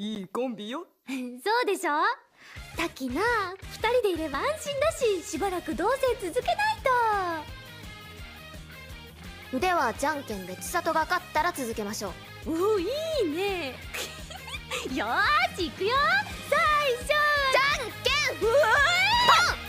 いいコンビよ。 そうでしょ。タキな、2人でいれば安心だし、しばらく同棲続けないと。 ではじゃんけんで千里が勝ったら続けましょう。 おお、いいね。よーし、いくよ。最初じゃんけんうわーポン。